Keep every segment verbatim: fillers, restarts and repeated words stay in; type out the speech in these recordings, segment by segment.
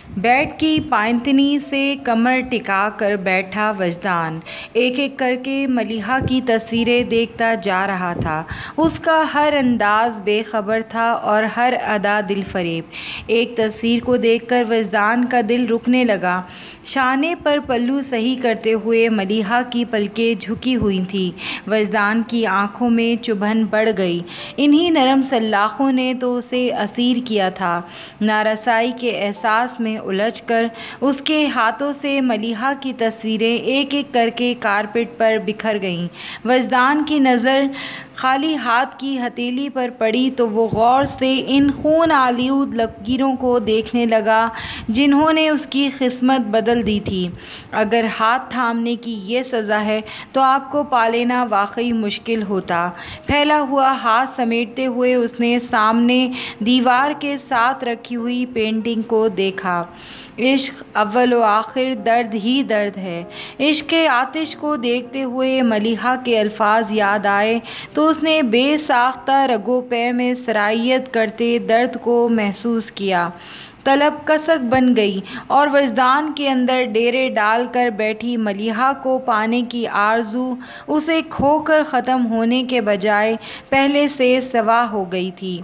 Bed की पायंतनी से कमर टिका कर बैठा वजदान एक एक करके मलिहा की तस्वीरें देखता जा रहा था। उसका हर अंदाज बेखबर था और हर अदा दिल फरेब। एक तस्वीर को देखकर वजदान का दिल रुकने लगा। शाने पर पल्लू सही करते हुए मलिहा की पलकें झुकी हुई थीं। वजदान की आंखों में चुभन बढ़ गई। इन्हीं नरम सल्लाखों ने तो उसे असीर किया था। नारसाई के एहसास में उलझकर उसके हाथों से मलिहा की तस्वीरें एक एक करके कारपेट पर बिखर गईं। वजदान की नज़र खाली हाथ की हथेली पर पड़ी तो वो गौर से इन खून आलूद लकीरों को देखने लगा जिन्होंने उसकी किस्मत बदल दी थी। अगर हाथ थामने की ये सज़ा है तो आपको पा लेना वाकई मुश्किल होता। फैला हुआ हाथ समेटते हुए उसने सामने दीवार के साथ रखी हुई पेंटिंग को देखा। इश्क अव्वल व आखिर दर्द ही दर्द है। इश्क आतिश को देखते हुए मलिहा के अल्फाज याद आए तो उसने बेसाख्ता रगो पे में सरायत करते दर्द को महसूस किया। तलब कसक बन गई और वजदान के अंदर डेरे डाल कर बैठी मलिहा को पाने की आरज़ू उसे खोकर ख़त्म होने के बजाय पहले से सवा हो गई थी।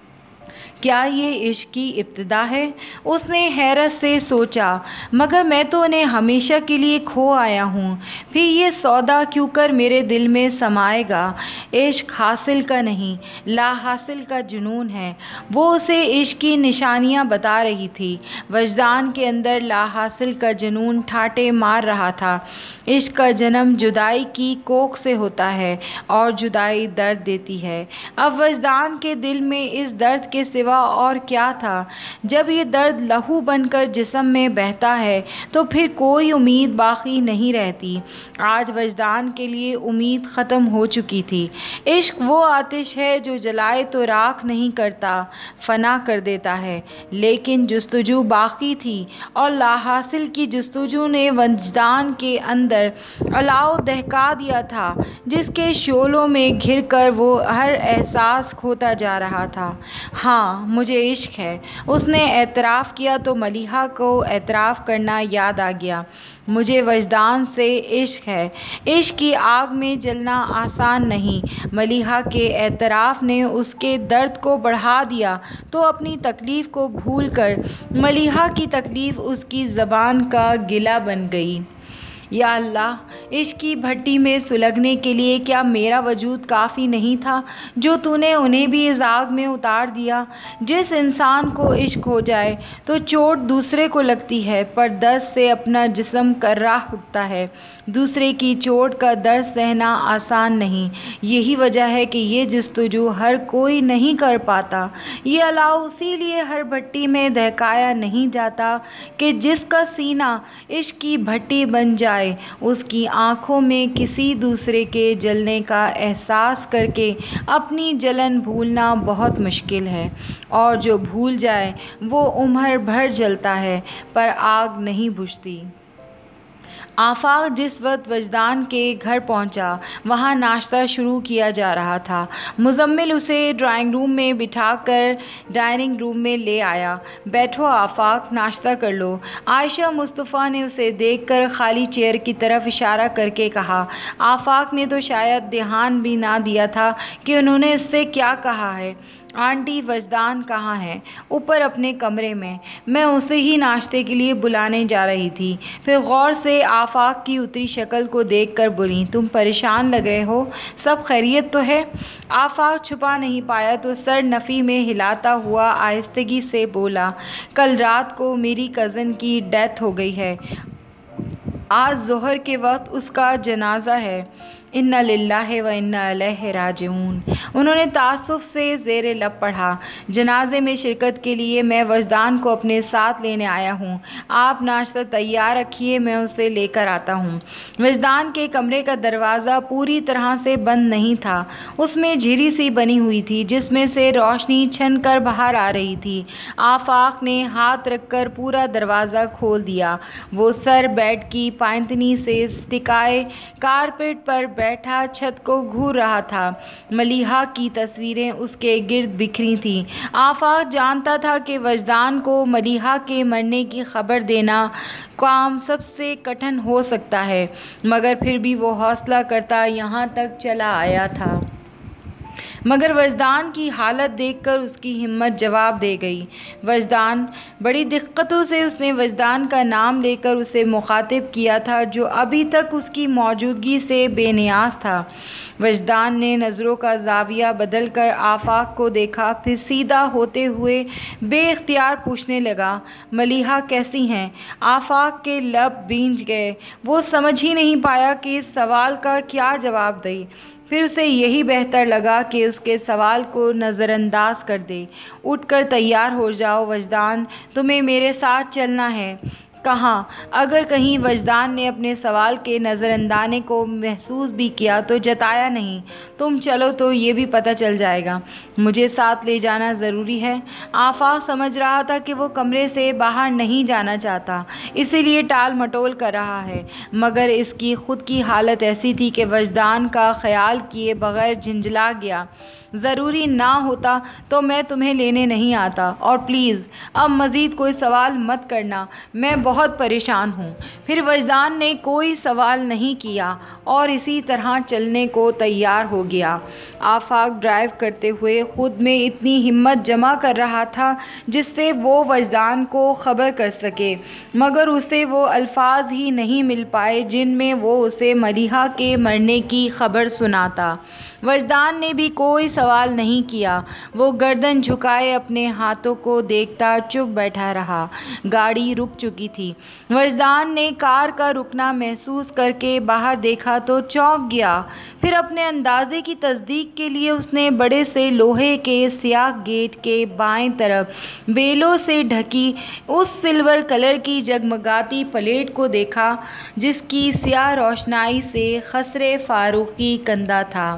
क्या ये इश्क की इब्तिदा है? उसने हैरत से सोचा। मगर मैं तो उन्हें हमेशा के लिए खो आया हूँ, फिर ये सौदा क्यों कर मेरे दिल में समाएगा? इश्क हासिल का नहीं, ला हासिल का जुनून है। वो उसे इश्क की निशानियाँ बता रही थी। वजदान के अंदर ला हासिल का जुनून ठाटे मार रहा था। इश्क का जन्म जुदाई की कोख से होता है और जुदाई दर्द देती है। अब वजदान के दिल में इस दर्द के सिवा और क्या था? जब ये दर्द लहू बनकर जिस्म में बहता है तो फिर कोई उम्मीद बाकी नहीं रहती। आज वजदान के लिए उम्मीद ख़त्म हो चुकी थी। इश्क वो आतिश है जो जलाए तो राख नहीं करता, फना कर देता है। लेकिन जुस्तजू बाकी थी और लाहासिल की जुस्तजू ने वजदान के अंदर अलाव दहका दिया था जिसके शोलों में घिर कर वो हर एहसास खोता जा रहा था। हाँ, मुझे इश्क है। उसने एतराफ़ किया तो मलिहा को एतराफ़ करना याद आ गया। मुझे वजदान से इश्क है। इश्क की आग में जलना आसान नहीं। मलिहा के एतराफ़ ने उसके दर्द को बढ़ा दिया तो अपनी तकलीफ़ को भूल कर मलिहा की तकलीफ़ उसकी ज़बान का गिला बन गई। या अल्लाह, इश्क की भट्टी में सुलगने के लिए क्या मेरा वजूद काफ़ी नहीं था जो तूने उन्हें भी इस आग में उतार दिया? जिस इंसान को इश्क हो जाए तो चोट दूसरे को लगती है पर दर्द से अपना जिस्म कर्राह उठता है। दूसरे की चोट का दर्द सहना आसान नहीं। यही वजह है कि ये जस्तजू हर कोई नहीं कर पाता। ये अलाव इसीलिए हर भट्टी में दहकाया नहीं जाता कि जिसका सीना इश्क की भट्टी बन जाए उसकी आँखों में किसी दूसरे के जलने का एहसास करके अपनी जलन भूलना बहुत मुश्किल है। और जो भूल जाए वो उम्र भर जलता है पर आग नहीं बुझती। आफाक जिस वक्त वजदान के घर पहुंचा वहां नाश्ता शुरू किया जा रहा था। मुजम्मिल उसे ड्राइंग रूम में बिठाकर डाइनिंग रूम में ले आया। बैठो आफाक, नाश्ता कर लो। आयशा मुस्तफ़ा ने उसे देखकर खाली चेयर की तरफ इशारा करके कहा। आफाक ने तो शायद ध्यान भी ना दिया था कि उन्होंने इससे क्या कहा है। आंटी, वजदान कहाँ है? ऊपर अपने कमरे में। मैं उसे ही नाश्ते के लिए बुलाने जा रही थी। फिर गौर से आफाक की उतरी शक्ल को देखकर बोली, तुम परेशान लग रहे हो, सब खैरियत तो है? आफाक छुपा नहीं पाया तो सर नफ़ी में हिलाता हुआ आहिस्तगी से बोला, कल रात को मेरी कज़न की डेथ हो गई है। आज ज़ोहर के वक्त उसका जनाजा है। इन्ना लिल्लाहि व इन्ना इलैहि राजिऊन। उन्होंने तासुफ से ज़ेरे लब पढ़ा। जनाजे में शिरकत के लिए मैं वजदान को अपने साथ लेने आया हूँ। आप नाश्ता तैयार रखिए, मैं उसे लेकर आता हूँ। वजदान के कमरे का दरवाज़ा पूरी तरह से बंद नहीं था। उसमें झिरी सी बनी हुई थी जिसमें से रोशनी छन कर बाहर आ रही थी। आफाक ने हाथ रखकर पूरा दरवाज़ा खोल दिया। वो सर बेड की पायंतनी से टिकाए कारपेट पर बैठा छत को घूर रहा था। मलिहा की तस्वीरें उसके गिर्द बिखरी थीं। आफाक जानता था कि वजदान को मलिहा के मरने की खबर देना काम सबसे कठिन हो सकता है, मगर फिर भी वो हौसला करता यहाँ तक चला आया था। मगर वजदान की हालत देखकर उसकी हिम्मत जवाब दे गई। वजदान, बड़ी दिक्कतों से उसने वजदान का नाम लेकर उसे मुखातिब किया था, जो अभी तक उसकी मौजूदगी से बेनियाज था। वजदान ने नज़रों का जाविया बदल कर आफाक को देखा, फिर सीधा होते हुए बेख्तियार पूछने लगा, मलिहा कैसी हैं? आफाक के लब भींच गए। वो समझ ही नहीं पाया कि इस सवाल का क्या जवाब दे। फिर उसे यही बेहतर लगा कि उसके सवाल को नज़रअंदाज कर दे। उठकर तैयार हो जाओ वजदान, तुम्हें मेरे साथ चलना है। कहाँ? अगर कहीं वजदान ने अपने सवाल के नज़रअंदाने को महसूस भी किया तो जताया नहीं। तुम चलो तो ये भी पता चल जाएगा। मुझे साथ ले जाना ज़रूरी है। आफाक समझ रहा था कि वो कमरे से बाहर नहीं जाना चाहता, इसीलिए टाल मटोल कर रहा है, मगर इसकी खुद की हालत ऐसी थी कि वजदान का ख्याल किए बगैर झिंझला गया। ज़रूरी ना होता तो मैं तुम्हें लेने नहीं आता, और प्लीज़ अब मज़ीद कोई सवाल मत करना, मैं बहुत परेशान हूँ। फिर वजदान ने कोई सवाल नहीं किया और इसी तरह चलने को तैयार हो गया। आफाक ड्राइव करते हुए ख़ुद में इतनी हिम्मत जमा कर रहा था जिससे वो वजदान को ख़बर कर सके, मगर उसे वो अल्फाज ही नहीं मिल पाए जिनमें वो उसे मलिहा के मरने की खबर सुनाता। वजदान ने भी कोई सवाल नहीं किया। वो गर्दन झुकाए अपने हाथों को देखता चुप बैठा रहा। गाड़ी रुक चुकी थी। वजदान ने कार का रुकना महसूस करके बाहर देखा तो चौंक गया। फिर अपने अंदाजे की तस्दीक के लिए उसने बड़े से लोहे के स्याह गेट के बाएं तरफ बेलों से ढकी उस सिल्वर कलर की जगमगाती प्लेट को देखा जिसकी स्याह रोशनाई से खसरे फारूकी कंधा था।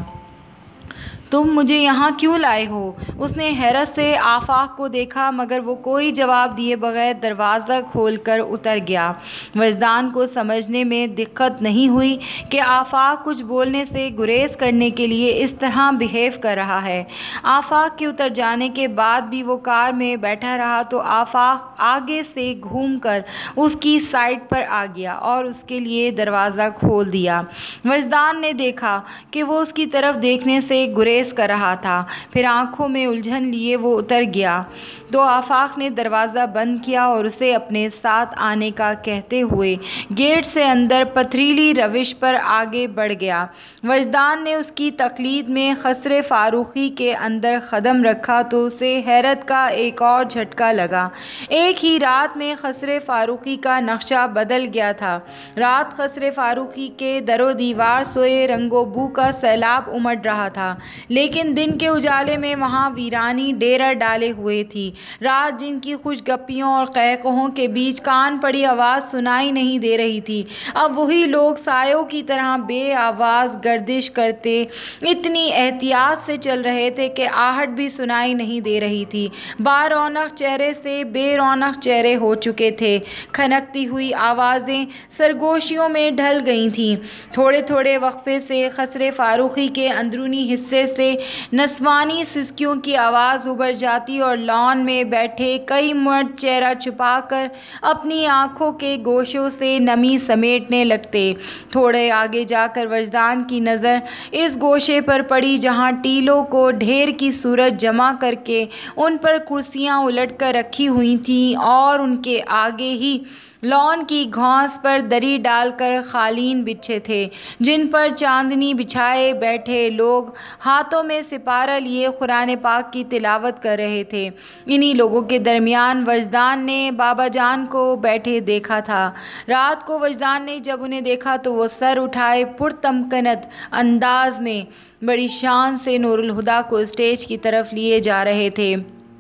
तुम मुझे यहाँ क्यों लाए हो? उसने हैरत से आफाक को देखा, मगर वो कोई जवाब दिए बगैर दरवाज़ा खोलकर उतर गया। वजदान को समझने में दिक्कत नहीं हुई कि आफाक कुछ बोलने से गुरेज करने के लिए इस तरह बिहेव कर रहा है। आफाक के उतर जाने के बाद भी वो कार में बैठा रहा तो आफाक आगे से घूमकर उसकी साइड पर आ गया और उसके लिए दरवाज़ा खोल दिया। वजदान ने देखा कि वो उसकी तरफ देखने से गुरेज कर रहा था। फिर आंखों में उलझन लिए वो उतर गया तो आफाक ने दरवाज़ा बंद किया और उसे अपने साथ आने का कहते हुए गेट से अंदर पथरीली रविश पर आगे बढ़ गया। वजदान ने उसकी तकलीद में खसरे फारूकी के अंदर कदम रखा तो उसे हैरत का एक और झटका लगा। एक ही रात में खसरे फारूकी का नक्शा बदल गया था। रात खसरे फारूकी के दरो दीवार सोए रंगो बू का सैलाब उमड़ रहा था, लेकिन दिन के उजाले में वहाँ वीरानी डेरा डाले हुए थी। रात जिनकी खुशगप्पियों और कहकहों के बीच कान पड़ी आवाज़ सुनाई नहीं दे रही थी, अब वही लोग सायों की तरह बे आवाज़ गर्दिश करते इतनी एहतियात से चल रहे थे कि आहट भी सुनाई नहीं दे रही थी। बारौनक चेहरे से बेरौनक चेहरे हो चुके थे। खनकती हुई आवाज़ें सरगोशियों में ढल गई थीं। थोड़े थोड़े वक्फे से खसरे फारूकी के अंदरूनी हिस्से से नस्वानी सिसकियों की आवाज़ उभर जाती और लॉन में बैठे कई मर्द चेहरा छुपाकर अपनी आंखों के गोशों से नमी समेटने लगते। थोड़े आगे जाकर वजदान की नज़र इस गोशे पर पड़ी जहां टीलों को ढेर की सूरत जमा करके उन पर कुर्सियां उलट कर रखी हुई थीं और उनके आगे ही लॉन की घास पर दरी डालकर खालीन बिछे थे, जिन पर चांदनी बिछाए बैठे लोग हाथों में सिपारा लिए कुरान पाक की तिलावत कर रहे थे। इन्हीं लोगों के दरमियान वजदान ने बाबा जान को बैठे देखा था। रात को वजदान ने जब उन्हें देखा तो वो सर उठाए पुरतमकनत अंदाज में बड़ी शान से नूरुल हुदा को स्टेज की तरफ लिए जा रहे थे।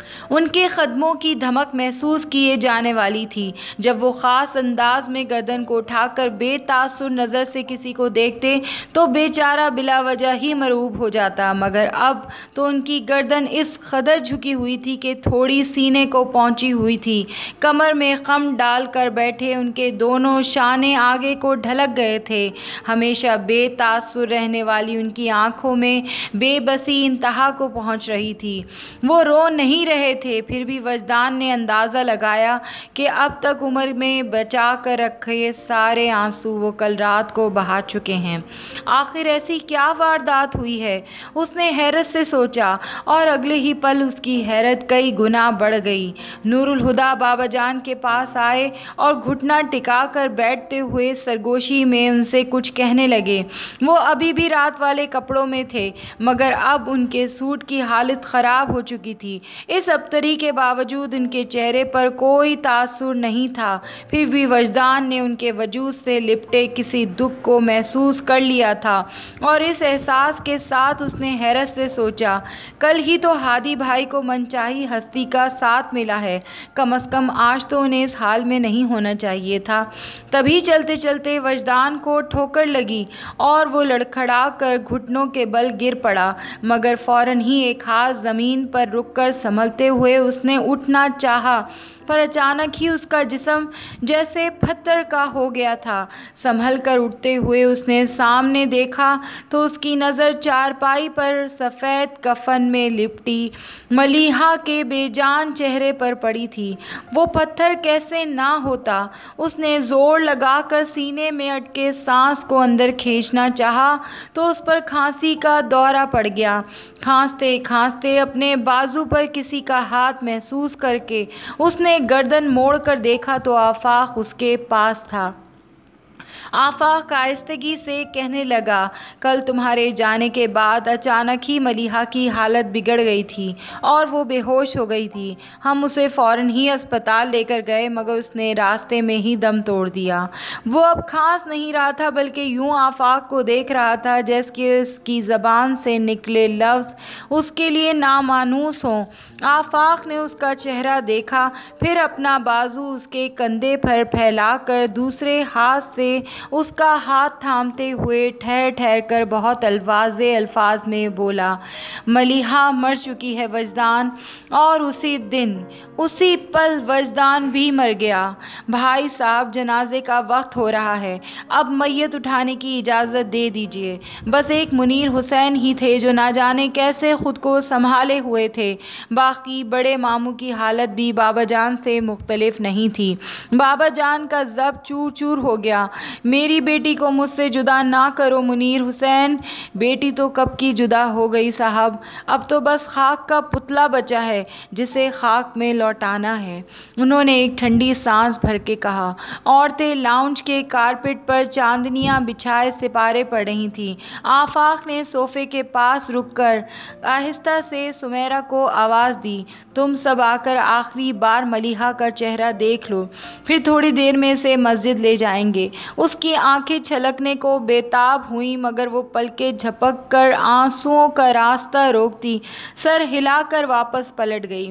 ان کے قدموں کی دھمک محسوس کیے جانے والی تھی جب وہ خاص انداز میں گردن کو اٹھا کر بے تاثر نظر سے کسی کو دیکھتے تو بیچارہ بلا وجہ ہی مرعوب ہو جاتا، مگر اب تو ان کی گردن اس قدر جھکی ہوئی تھی کہ تھوڑی سینے کو پہنچی ہوئی تھی۔ کمر میں خم ڈال کر بیٹھے ان کے دونوں شانے آگے کو ڈھلک گئے تھے۔ ہمیشہ بے تاثر رہنے والی ان کی آنکھوں میں بے بسی انتہا کو پہنچ رہی تھی۔ وہ رو نہیں رہے تھے، پھر بھی وجدان نے اندازہ لگایا کہ اب تک عمر میں بچا کر رکھے سارے آنسو وہ کل رات کو بہا چکے ہیں۔ آخر ایسی کیا واردات ہوئی ہے؟ اس نے حیرت سے سوچا، اور اگلے ہی پل اس کی حیرت کئی گنا بڑھ گئی۔ نور الہدیٰ بابا جان کے پاس آئے اور گھٹنا ٹکا کر بیٹھتے ہوئے سرگوشی میں ان سے کچھ کہنے لگے۔ وہ ابھی بھی رات والے کپڑوں میں تھے، مگر اب ان کے سوٹ کی حالت خراب ہو چکی تھی۔ اس ابتری کے باوجود ان کے چہرے پر کوئی تاثر نہیں تھا، پھر بھی وجدان نے ان کے وجود سے لپٹے کسی دکھ کو محسوس کر لیا تھا، اور اس احساس کے ساتھ اس نے حیرت سے سوچا، کل ہی تو ہادی بھائی کو منچاہی ہستی کا ساتھ ملا ہے، کم از کم آج تو انہیں اس حال میں نہیں ہونا چاہیے تھا۔ تبھی چلتے چلتے وجدان کو ٹھوکر لگی اور وہ لڑکھڑا کر گھٹنوں کے بل گر پڑا، مگر فوراً ہی ایک ہاتھ زمین پر رک کر سنبھلتے ہوئے اس نے اٹھنا چاہا، پر اچانک ہی اس کا جسم جیسے پتھر کا ہو گیا تھا۔ سنبھل کر اٹھتے ہوئے اس نے سامنے دیکھا تو اس کی نظر چارپائی پر سفید کفن میں لپٹی ملیحہ کے بے جان چہرے پر پڑی تھی۔ وہ پتھر کیسے نہ ہوتا؟ اس نے زور لگا کر سینے میں اٹکے سانس کو اندر کھینچنا چاہا تو اس پر کھانسی کا دورہ پڑ گیا۔ کھانستے کھانستے اپنے بازو پر کسی کا ہاتھ محسوس کر کے اس نے گردن موڑ کر دیکھا تو آفاق اس کے پاس تھا۔ آفاق آہستگی سے کہنے لگا، کل تمہارے جانے کے بعد اچانک ہی ملیحہ کی حالت بگڑ گئی تھی اور وہ بے ہوش ہو گئی تھی۔ ہم اسے فوراً ہی اسپتال لے کر گئے، مگر اس نے راستے میں ہی دم توڑ دیا۔ وہ اب کھانس نہیں رہا تھا، بلکہ یوں آفاق کو دیکھ رہا تھا جیسے کہ اس کی زبان سے نکلے لفظ اس کے لیے نامانوس ہوں۔ آفاق نے اس کا چہرہ دیکھا، پھر اپنا بازو اس کے کندھے پر پھیلا کر دوسرے ہاتھ سے اس کا ہاتھ تھامتے ہوئے ٹھہر ٹھہر کر بہت الفاظ الفاظ میں بولا، ملیحہ مر چکی ہے وجدان، اور اسی دن اسی پل وجدان بھی مر گیا۔ بھائی صاحب، جنازے کا وقت ہو رہا ہے، اب میت اٹھانے کی اجازت دے دیجیے۔ بس ایک منیر حسین ہی تھے جو نہ جانے کیسے خود کو سنبھالے ہوئے تھے، باقی بڑے ماموں کی حالت بھی بابا جان سے مختلف نہیں تھی۔ بابا جان کا ضبط چور چور ہو گیا۔ میری بیٹی کو مجھ سے جدا نہ کرو منیر حسین۔ بیٹی تو کب کی جدا ہو گئی صاحب، اب تو بس خاک کا پتلا بچا ہے جسے خاک میں لوٹانا ہے۔ انہوں نے ایک ٹھنڈی سانس بھر کے کہا۔ عورتیں لاؤنج کے کارپیٹ پر چاندنیاں بچھائے سپارے پڑ رہی تھیں۔ آفاق نے صوفے کے پاس رک کر آہستہ سے سمیرہ کو آواز دی، تم سب آ کر آخری بار ملیحہ کا چہرہ دیکھ لو، پھر تھوڑی دیر میں اسے مسجد لے جائیں گے۔ اس کی آنکھیں چھلکنے کو بے تاب ہوئیں، مگر وہ پلکیں جھپک کر آنسوؤں کا راستہ روکتی سر ہلا کر واپس پلٹ گئی۔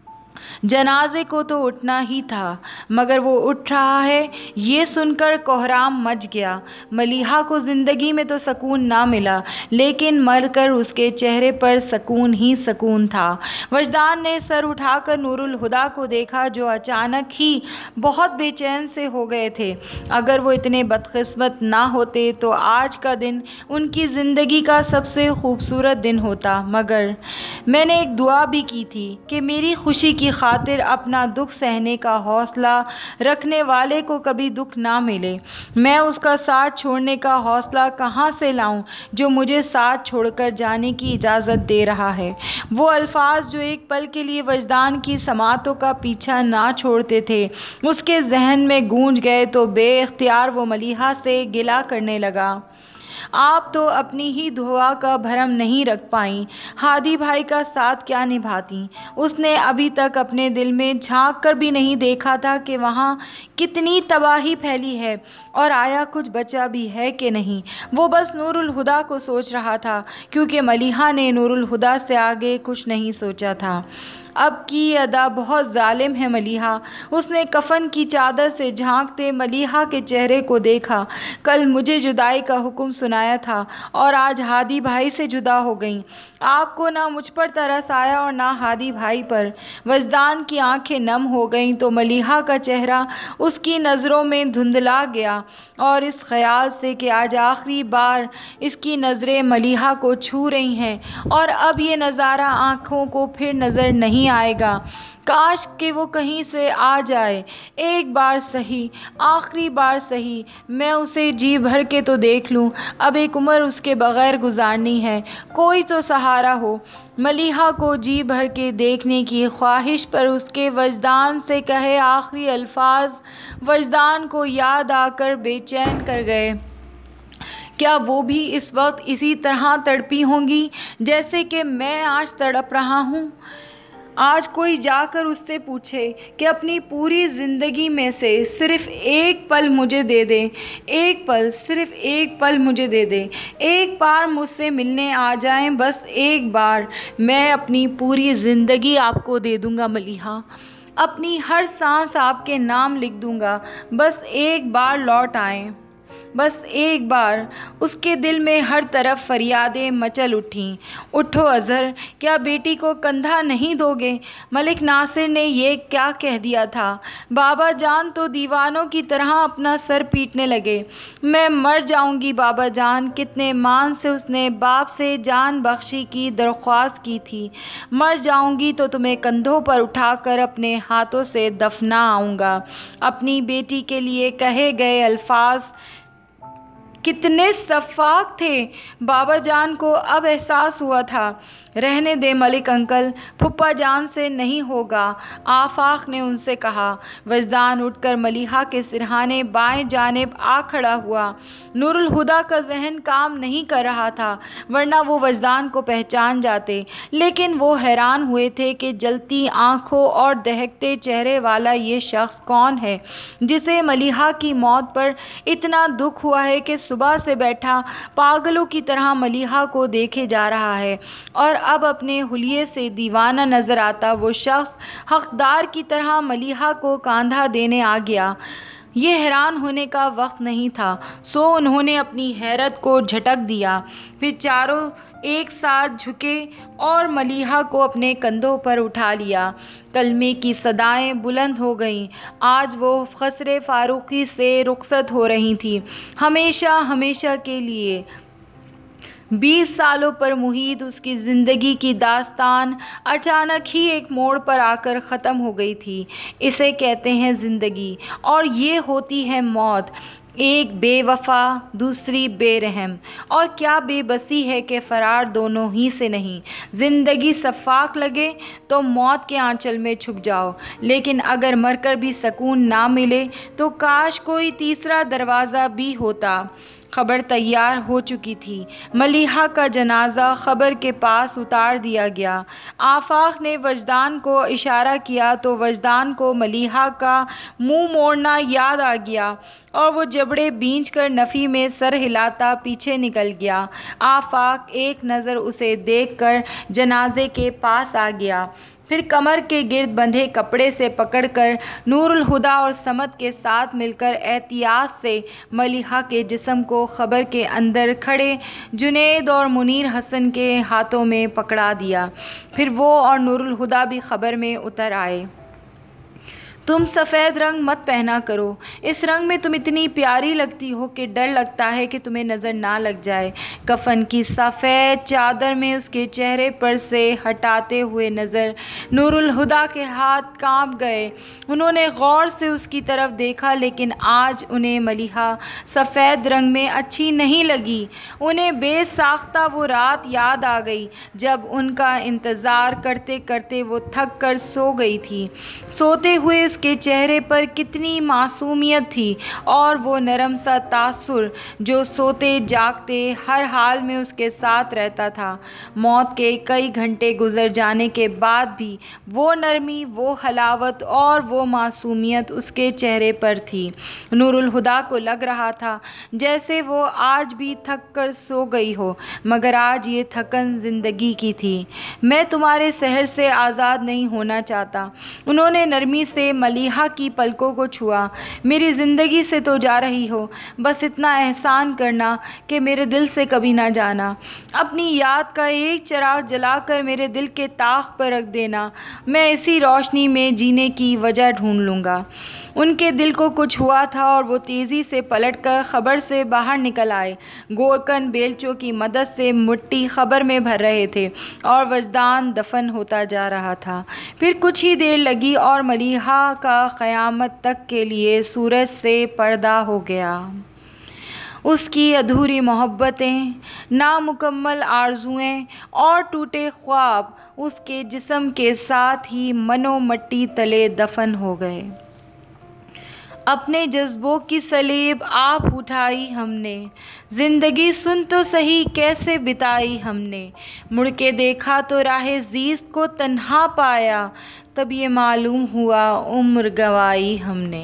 جنازے کو تو اٹھنا ہی تھا، مگر وہ اٹھ رہا ہے یہ سن کر کوہرام مچ گیا۔ ملیحہ کو زندگی میں تو سکون نہ ملا، لیکن مر کر اس کے چہرے پر سکون ہی سکون تھا۔ وجدان نے سر اٹھا کر نور الہدیٰ کو دیکھا جو اچانک ہی بہت بے چین سے ہو گئے تھے۔ اگر وہ اتنے بدقسمت نہ ہوتے تو آج کا دن ان کی زندگی کا سب سے خوبصورت دن ہوتا، مگر میں نے ایک دعا بھی کی تھی کہ میری خوشی کی خاطر اپنا دکھ سہنے کا حوصلہ رکھنے والے کو کبھی دکھ نہ ملے۔ میں اس کا ساتھ چھوڑنے کا حوصلہ کہاں سے لاؤں جو مجھے ساتھ چھوڑ کر جانے کی اجازت دے رہا ہے؟ وہ الفاظ جو ایک پل کے لیے وجدان کی سماعتوں کا پیچھا نہ چھوڑتے تھے اس کے ذہن میں گونج گئے تو بے اختیار وہ ملیحہ سے گلہ کرنے لگا۔ आप तो अपनी ही दुआ का भरम नहीं रख पाईं, हादी भाई का साथ क्या निभाती। उसने अभी तक अपने दिल में झांक कर भी नहीं देखा था कि वहाँ कितनी तबाही फैली है और आया कुछ बचा भी है कि नहीं। वो बस नूरुल हुदा को सोच रहा था, क्योंकि मलिहा ने नूरुल हुदा से आगे कुछ नहीं सोचा था। अब की अदा बहुत जालिम है मलिहा। उसने कफन की चादर से झांकते मलिहा के चेहरे को देखा। कल मुझे जुदाई का हुक्म सुनाया था और आज हादी भाई से जुदा हो गई। आपको ना मुझ पर तरस आया और ना हादी भाई पर। वजदान की आंखें नम हो गईं तो मलिहा का चेहरा उसकी नज़रों में धुंधला गया और इस ख्याल से कि आज आखिरी बार इसकी नज़रें मलिहा को छू रही हैं और अब ये नज़ारा आँखों को फिर नज़र नहीं आएगा। काश कि वो कहीं से आ जाए, एक बार सही, आखिरी बार सही, मैं उसे जी भर के तो देख लूं। अब एक उम्र उसके बग़ैर गुजारनी है, कोई तो सहारा हो। मलिहा को जी भर के देखने की ख्वाहिश पर उसके वजदान से कहे आखिरी अल्फाज वजदान को याद आकर बेचैन कर गए। क्या वो भी इस वक्त इसी तरह तड़पी होंगी जैसे कि मैं आज तड़प रहा हूँ? आज कोई जाकर उससे पूछे कि अपनी पूरी ज़िंदगी में से सिर्फ़ एक पल मुझे दे दे, एक पल, सिर्फ़ एक पल मुझे दे दे, एक बार मुझसे मिलने आ जाएं, बस एक बार। मैं अपनी पूरी ज़िंदगी आपको दे दूँगा मलिहा, अपनी हर सांस आपके नाम लिख दूँगा, बस एक बार लौट आएं, बस एक बार। उसके दिल में हर तरफ फरियादें मचल उठीं। उठो अज़हर, क्या बेटी को कंधा नहीं दोगे? मलिक नासिर ने ये क्या कह दिया था? बाबा जान तो दीवानों की तरह अपना सर पीटने लगे। मैं मर जाऊंगी बाबा जान। कितने मान से उसने बाप से जान बख्शी की दरख्वास्त की थी। मर जाऊंगी तो तुम्हें कंधों पर उठाकर अपने हाथों से दफना आऊँगा। अपनी बेटी के लिए कहे गए अल्फाज कितने शफ़ाक थे। बाबा जान को अब एहसास हुआ था। रहने दे मलिक अंकल, फुप्पा जान से नहीं होगा, आफाक ने उनसे कहा। वजदान उठकर मलिहा के सिरहाने बाएं जानिब आ खड़ा हुआ। नूरुल हुदा का जहन काम नहीं कर रहा था, वरना वो वजदान को पहचान जाते, लेकिन वो हैरान हुए थे कि जलती आँखों और दहकते चेहरे वाला ये शख्स कौन है जिसे मलिहा की मौत पर इतना दुख हुआ है कि सुबह से बैठा पागलों की तरह मलिहा को देखे जा रहा है और अब अपने हुलिये से दीवाना नज़र आता वो शख्स हक़दार की तरह मलिहा को कांधा देने आ गया। ये हैरान होने का वक्त नहीं था, सो उन्होंने अपनी हैरत को झटक दिया। फिर चारों एक साथ झुके और मलिहा को अपने कंधों पर उठा लिया। कलमे की सदाएं बुलंद हो गईं। आज वो ख़सरे फ़ारूक़ी से रुखसत हो रही थी, हमेशा हमेशा के लिए। बीस सालों पर मुहीत उसकी ज़िंदगी की दास्तान अचानक ही एक मोड़ पर आकर ख़त्म हो गई थी। इसे कहते हैं ज़िंदगी और ये होती है मौत। एक बेवफा, दूसरी बेरहम, और क्या बेबसी है कि फ़रार दोनों ही से नहीं। ज़िंदगी शफ़ाक लगे तो मौत के आंचल में छुप जाओ, लेकिन अगर मरकर भी सकून ना मिले तो काश कोई तीसरा दरवाज़ा भी होता। खबर तैयार हो चुकी थी। मलिहा का जनाजा खबर के पास उतार दिया गया। आफाक ने वजदान को इशारा किया तो वजदान को मलिहा का मुंह मोड़ना याद आ गया और वो जबड़े बींच कर नफ़ी में सर हिलाता पीछे निकल गया। आफाक एक नज़र उसे देखकर जनाजे के पास आ गया, फिर कमर के गिर्द बंधे कपड़े से पकड़कर नूरुल हुदा और समद के साथ मिलकर एहतियात से मलिहा के जिस्म को खबर के अंदर खड़े जुनैद और मुनीर हसन के हाथों में पकड़ा दिया। फिर वो और नूरुल हुदा भी खबर में उतर आए। तुम सफ़ेद रंग मत पहना करो, इस रंग में तुम इतनी प्यारी लगती हो कि डर लगता है कि तुम्हें नज़र ना लग जाए। कफन की सफ़ेद चादर में उसके चेहरे पर से हटाते हुए नज़र नूरुल हुदा के हाथ कांप गए। उन्होंने गौर से उसकी तरफ देखा, लेकिन आज उन्हें मलिहा सफ़ेद रंग में अच्छी नहीं लगी। उन्हें बेसाख्ता वो रात याद आ गई जब उनका इंतज़ार करते करते वो थक कर सो गई थी। सोते हुए उसके चेहरे पर कितनी मासूमियत थी और वो नरम सा तासुर जो सोते जागते हर हाल में उसके साथ रहता था। मौत के कई घंटे गुजर जाने के बाद भी वो नरमी, वो हलावत और वो मासूमियत उसके चेहरे पर थी। नूरुल हुदा को लग रहा था जैसे वो आज भी थक कर सो गई हो, मगर आज ये थकन ज़िंदगी की थी। मैं तुम्हारे सहर से आज़ाद नहीं होना चाहता। उन्होंने नरमी से मलिहा की पलकों को छुआ। मेरी ज़िंदगी से तो जा रही हो, बस इतना एहसान करना कि मेरे दिल से कभी ना जाना। अपनी याद का एक चिराग जलाकर मेरे दिल के ताख पर रख देना। मैं इसी रोशनी में जीने की वजह ढूंढ लूँगा। उनके दिल को कुछ हुआ था और वो तेज़ी से पलटकर खबर से बाहर निकल आए। गोरकन बेलचों की मदद से मिट्टी खबर में भर रहे थे और वजदान दफन होता जा रहा था। फिर कुछ ही देर लगी और मलिहा का क़यामत तक के लिए सूरज से पर्दा हो गया। उसकी अधूरी मोहब्बतें, नामुकम्मल आरज़ुएं और टूटे ख्वाब उसके जिस्म के साथ ही मनो मट्टी तले दफन हो गए। अपने जज्बों की सलीब आप उठाई हमने, ज़िंदगी सुन तो सही कैसे बिताई हमने। मुड़ के देखा तो राह ज़ीस्त को तन्हा पाया, तब ये मालूम हुआ उम्र गवाई हमने।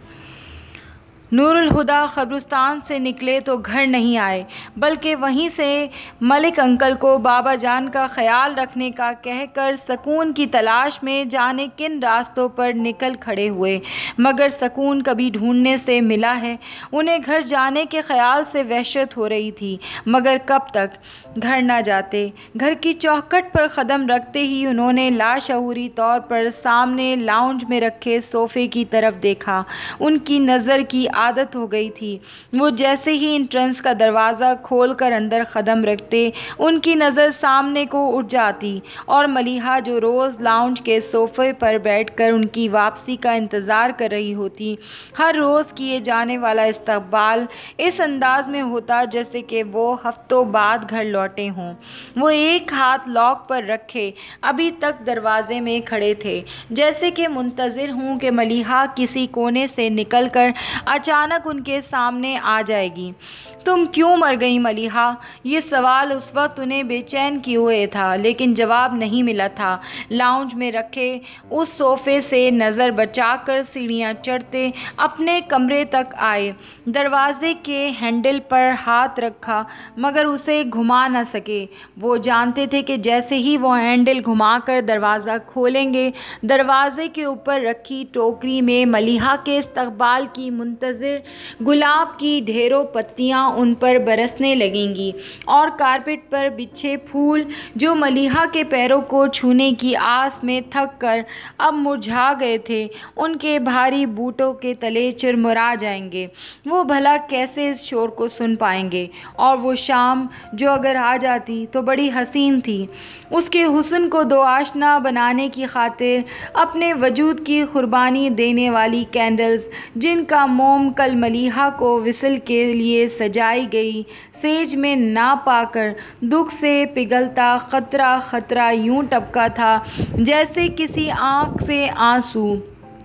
नूरुल हुदा क़ब्रिस्तान से निकले तो घर नहीं आए, बल्कि वहीं से मलिक अंकल को बाबा जान का ख्याल रखने का कहकर सकून की तलाश में जाने किन रास्तों पर निकल खड़े हुए, मगर सकून कभी ढूंढने से मिला है। उन्हें घर जाने के ख्याल से वहशत हो रही थी, मगर कब तक घर ना जाते। घर की चौखट पर कदम रखते ही उन्होंने लाशऊरी तौर पर सामने लाउंज में रखे सोफ़े की तरफ देखा। उनकी नज़र की आदत हो गई थी। वो जैसे ही इंट्रेंस का दरवाज़ा खोलकर अंदर कदम रखते, उनकी नज़र सामने को उठ जाती और मलिहा जो रोज़ लाउंज के सोफ़े पर बैठकर उनकी वापसी का इंतज़ार कर रही होती, हर रोज़ किए जाने वाला इस्तकबाल इस अंदाज में होता जैसे कि वो हफ्तों बाद घर लौटे हों। वो एक हाथ लॉक पर रखे अभी तक दरवाजे में खड़े थे, जैसे कि मुंतज़िर हूँ कि मलिहा किसी कोने से निकलकर अचानक उनके सामने आ जाएगी। तुम क्यों मर गई मलिहा? ये सवाल उस वक्त उन्हें बेचैन किए हुए था, लेकिन जवाब नहीं मिला था। लाउंज में रखे उस सोफ़े से नज़र बचाकर सीढ़ियाँ चढ़ते अपने कमरे तक आए। दरवाजे के हैंडल पर हाथ रखा, मगर उसे घुमा न सके। वो जानते थे कि जैसे ही वो हैंडल घुमाकर दरवाज़ा खोलेंगे, दरवाजे के ऊपर रखी टोकरी में मलिहा के इस्तकबाल की मुंतज़िर गुलाब की ढेरों पत्तियाँ उन पर बरसने लगेंगी और कारपेट पर बिछे फूल जो मलिहा के पैरों को छूने की आस में थक कर अब मुरझा गए थे, उनके भारी बूटों के तले चिरमुरा जाएंगे। वो भला कैसे इस शोर को सुन पाएंगे? और वो शाम जो अगर आ जाती तो बड़ी हसीन थी। उसके हुस्न को दो आशना बनाने की खातिर अपने वजूद की कुर्बानी देने वाली कैंडल्स, जिनका मोम कल मलिहा को विसल के लिए सजाई गई सेज में ना पाकर दुख से पिघलता खतरा खतरा यूं टपका था जैसे किसी आँख से आंसू।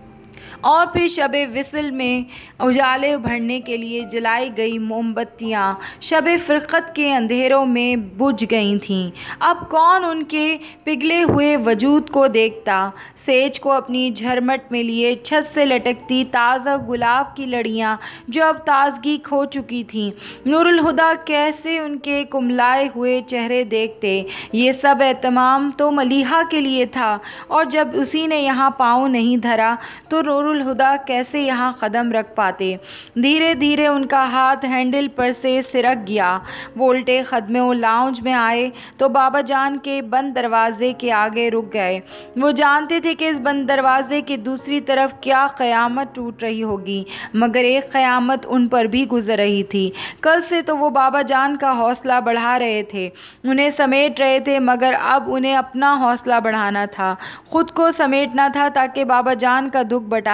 और फिर शबे विसल में उजाले भरने के लिए जलाई गई मोमबत्तियाँ शबे फ़िरक़त के अंधेरों में बुझ गई थीं। अब कौन उनके पिघले हुए वजूद को देखता? सेज को अपनी झरमट में लिए छत से लटकती ताज़ा गुलाब की लड़ियाँ जो अब ताज़गी खो चुकी थीं। नूरुल हुदा कैसे उनके कुमलाए हुए चेहरे देखते? ये सब एहतमाम तो मलिहा के लिए था, और जब उसी ने यहाँ पाँव नहीं धरा तो नूरुल हुदा कैसे यहाँ कदम रख पाते? धीरे धीरे उनका हाथ हैंडल पर से सिरक गया। वो उल्टे कदमों लाउंज में आए तो बाबा जान के बंद दरवाजे के आगे रुक गए। वो जानते थे कि इस बंद दरवाजे की दूसरी तरफ क्या क़यामत टूट रही होगी, मगर एक क़यामत उन पर भी गुजर रही थी। कल से तो वो बाबा जान का हौसला बढ़ा रहे थे, उन्हें समेट रहे थे, मगर अब उन्हें अपना हौसला बढ़ाना था, ख़ुद को समेटना था ताकि बाबा जान का दुख बटा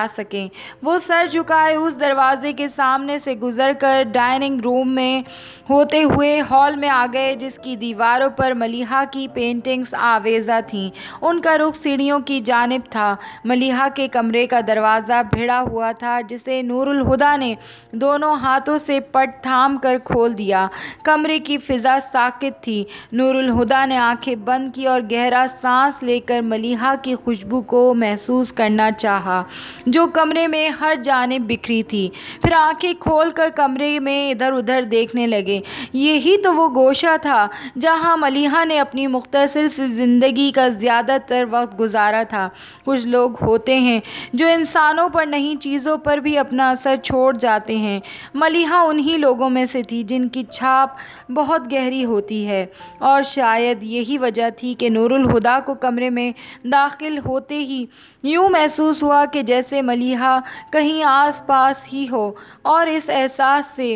ला सकें। वो सर झुकाए उस दरवाजे के सामने से गुजर कर डाइनिंग रूम में होते हुए हॉल में आ गए, जिसकी दीवारों पर मलिहा की पेंटिंग्स आवेज़ा थीं। उनका रुख सीढ़ियों की जानिब था। मलिहा के कमरे का दरवाज़ा भिड़ा हुआ था, जिसे नूरुल हुदा ने दोनों हाथों से पट थाम कर खोल दिया। कमरे की फ़िज़ा साकित थी। नूरुल हुदा ने आंखें बंद की और गहरा सांस लेकर मलिहा की खुशबू को महसूस करना चाहा, जो कमरे में हर जानिब बिखरी थी। फिर आंखें खोलकर कमरे में इधर उधर देखने लगे। यही तो वो गोशा था जहां मलिहा ने अपनी मुख्तसर सी ज़िंदगी का ज़्यादातर वक्त गुजारा था। कुछ लोग होते हैं जो इंसानों पर नहीं, चीज़ों पर भी अपना असर छोड़ जाते हैं। मलिहा उन्हीं लोगों में से थी जिनकी छाप बहुत गहरी होती है, और शायद यही वजह थी कि नूरुल हुदा को कमरे में दाखिल होते ही यूँ महसूस हुआ कि जैसे मलिहा कहीं आस पास ही हो, और इस एहसास से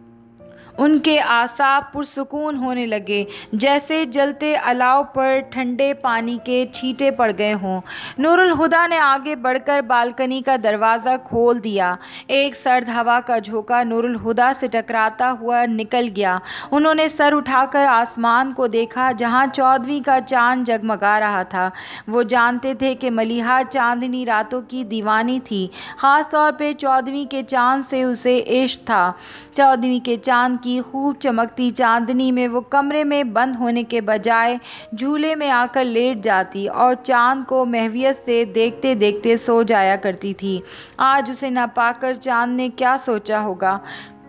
उनके आसाब पुरसुकून होने लगे, जैसे जलते अलाव पर ठंडे पानी के छींटे पड़ गए हों। नूरुल हुदा ने आगे बढ़कर बालकनी का दरवाज़ा खोल दिया। एक सर्द हवा का झोंका नूरुल हुदा से टकराता हुआ निकल गया। उन्होंने सर उठाकर आसमान को देखा, जहां चौदहवीं का चांद जगमगा रहा था। वो जानते थे कि मलिहा चांदनी रातों की दीवानी थी। ख़ास तौर पर चौदहवीं के चांद से उसे इश्क था। चौदहवीं के चांद की खूब चमकती चांदनी में वो कमरे में बंद होने के बजाय झूले में आकर लेट जाती और चांद को महवियत से देखते देखते सो जाया करती थी। आज उसे न पाकर चांद ने क्या सोचा होगा।